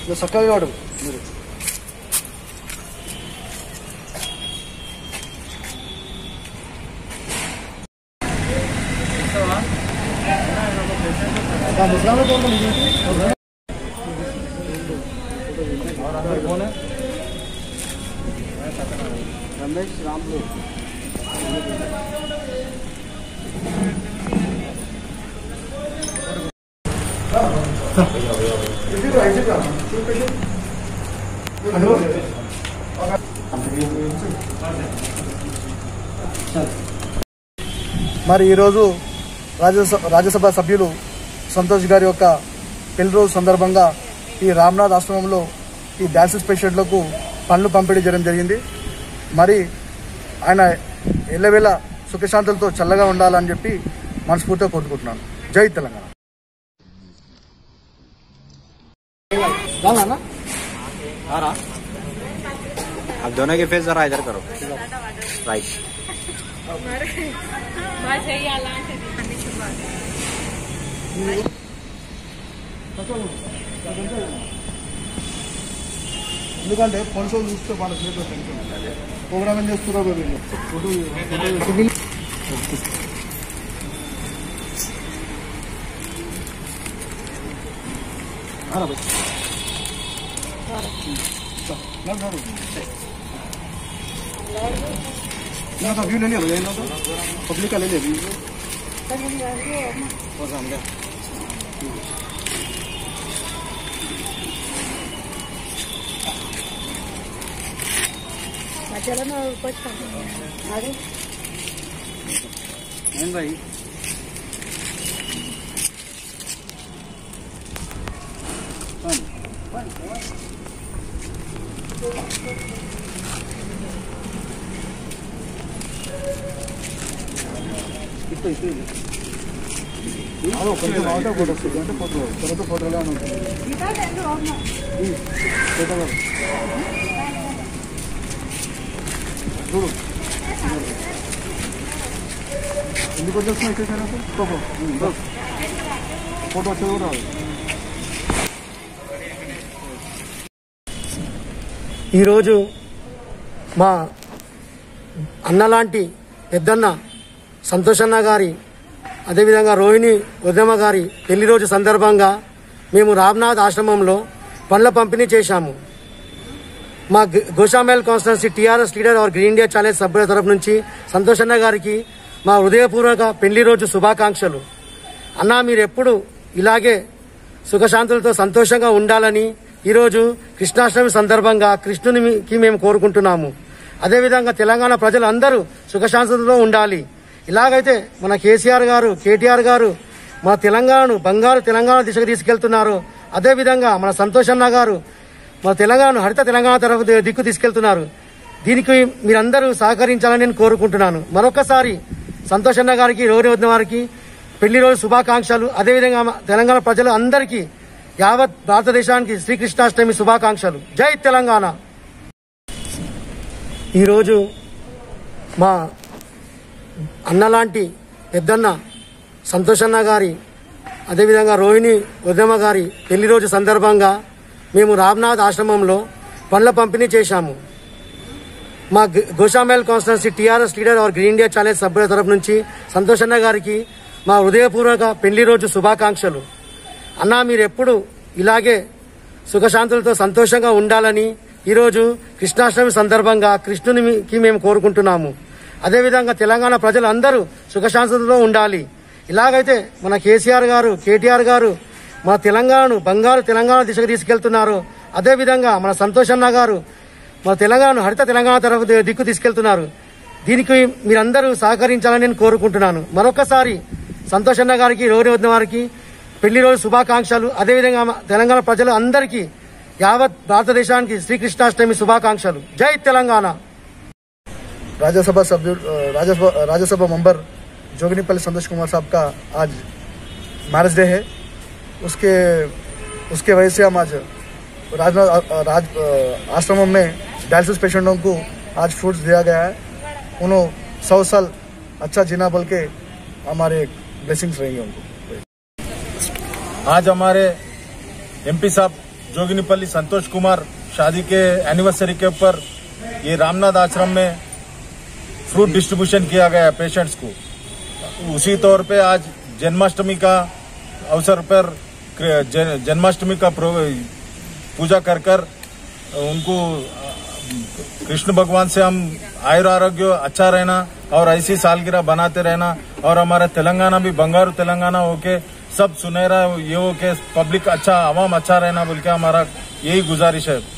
చక్కగా వాడు మీరు रमेश रामपुर మరి ఈరోజు రాజ్యసభ సభ్యులు సంతోష్ గారి యొక్క పెళ్లి రోజు సందర్భంగా ఈ రామ్నాథ్ ఆశ్రమంలో ఈ డయాలసిస్ పేషెంట్లకు పండ్లు పంపిణీ చేయడం జరిగింది. మరి ఆయన ఎల్లవేళ సుఖశాంతులతో చల్లగా ఉండాలని చెప్పి మనస్ఫూర్తిగా కోరుకుంటున్నాను. జై తెలంగాణ. अब दोनों के फेस जरा इधर करो. राइट. ఎందుకంటే ఫోన్ చూస్తే వాళ్ళ ప్రోగ్రామ్ ఏం చేస్తున్నారు व्यू नहीं है पब्लिक का ले ले भाई కొంచెం అవుతా ఫోటో వస్తుంది అంటే ఫోటో తర్వాత ఫోటోలో ఫోటో చూడు ఎందుకు వచ్చేస్తున్నా వచ్చేసాను ఫోటో వచ్చేది కూడా రాదు. ఈరోజు మా అన్నలాంటి పెద్దన్న సంతోషన్న గారి అదేవిధంగా రోహిణి ఉద్యమ గారి పెళ్లి రోజు సందర్భంగా మేము రామ్నాథ్ ఆశ్రమంలో పండ్ల పంపిణీ చేశాము. మా గోషామేల్ కాన్స్టిట్యున్సీ టీఆర్ఎస్ లీడర్ और గ్రీన్ ఇండియా ఛాలెంజ్ సభ్యుల తరఫు నుంచి సంతోషన్న గారికి మా హృదయపూర్వక పెళ్లి రోజు శుభాకాంక్షలు. అన్నా మీరెప్పుడు ఇలాగే సుఖశాంతులతో సంతోషంగా ఉండాలని ఈరోజు కృష్ణాష్టమి సందర్భంగా కృష్ణునికి మేము కోరుకుంటున్నాము. అదేవిధంగా తెలంగాణ ప్రజలు అందరూ సుఖశాంతులతో ఉండాలి. ఇలాగైతే మన కేసీఆర్ గారు కేటీఆర్ గారు మన తెలంగాణను బంగారు తెలంగాణ దిశగా తీసుకెళ్తున్నారు. అదేవిధంగా మన సంతోషన్న గారు మన తెలంగాణను హరిత తెలంగాణ తరఫు దిక్కు తీసుకెళ్తున్నారు. దీనికి మీరందరూ సహకరించాలని నేను కోరుకుంటున్నాను. మరొకసారి సంతోషన్న గారికి రోహిణి ఉద్యమ వారికి పెళ్లి రోజు శుభాకాంక్షలు. అదేవిధంగా తెలంగాణ ప్రజలు అందరికీ యావత్ భారతదేశానికి శ్రీకృష్ణాష్టమి శుభాకాంక్షలు. జై తెలంగాణ. ఈరోజు మా అన్నలాంటి పెద్దన్న సంతోషన్న గారి అదేవిధంగా రోహిణి ఉద్యమ గారి పెళ్లి రోజు సందర్భంగా మేము రామ్నాథ్ ఆశ్రమంలో పండ్ల పంపిణీ చేశాము. మా గోషామేల్ కాన్స్టిట్యున్సీ టీఆర్ఎస్ లీడర్ और గ్రీన్ ఇండియా ఛాలెంజ్ సభ్యుల తరఫు నుంచి సంతోషన్న గారికి మా హృదయపూర్వక పెళ్లి రోజు శుభాకాంక్షలు. అన్నా మీరెప్పుడు ఇలాగే సుఖశాంతులతో సంతోషంగా ఉండాలని ఈరోజు కృష్ణాష్టమి సందర్భంగా కృష్ణునికి మేము కోరుకుంటున్నాము. అదేవిధంగా తెలంగాణ ప్రజలు అందరూ సుఖశాంతులతో ఉండాలి. ఇలాగైతే మన కేసీఆర్ గారు కేటీఆర్ గారు మన తెలంగాణను బంగారు తెలంగాణ దిశగా తీసుకెళ్తున్నారు. అదేవిధంగా మన సంతోషన్న గారు మన తెలంగాణను హరిత తెలంగాణ తరఫు దిక్కు తీసుకెళ్తున్నారు. దీనికి మీరందరూ సహకరించాలని నేను కోరుకుంటున్నాను. మరొకసారి సంతోషన్న గారికి రోహిణి ఉద్యమ వారికి పెళ్లి రోజు శుభాకాంక్షలు. అదేవిధంగా తెలంగాణ ప్రజలు అందరికీ యావత్ భారతదేశానికి శ్రీకృష్ణాష్టమి శుభాకాంక్షలు. జై తెలంగాణ. राज्यसभा मेंबर जोगिनीपल्ली संतोष कुमार साहब का आज मैरिज डे है. उसके वजह से हम आज आश्रम में डायलिसिस पेशेंटों को आज फ्रूट्स दिया गया है. उन्होंने 100 साल अच्छा जीना बोल के हमारे ब्लेसिंग्स रहेंगे उनको. आज हमारे एमपी साहब जोगिनीपल्ली संतोष कुमार शादी के एनिवर्सरी के ऊपर ये रामनाथ आश्रम में फ्रूट डिस्ट्रीब्यूशन किया गया पेशेंट्स को। उसी तौर पे आज जन्माष्टमी का अवसर पर जन्माष्टमी का पूजा कर कर उनको कृष्ण भगवान से हम आयुर आरोग्य अच्छा रहना और ऐसी सालगिरह बनाते रहना और हमारा तेलंगाना भी बंगारू तेलंगाना होके सब सुनहरा ये हो के पब्लिक अच्छा आवाम अच्छा रहना बोल के हमारा यही गुजारिश है।